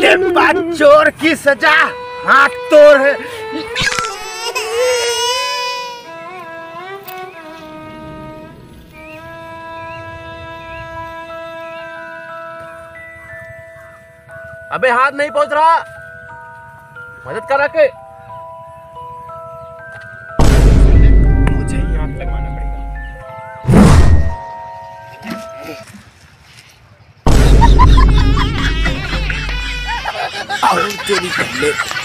तेरे पास चोर की सजा हाथ तोड़ है। अबे हाथ नहीं पहुंच रहा, मदद कर रखे। मुझे ही हाथ लगवाना पड़ेगा। आओ तेरी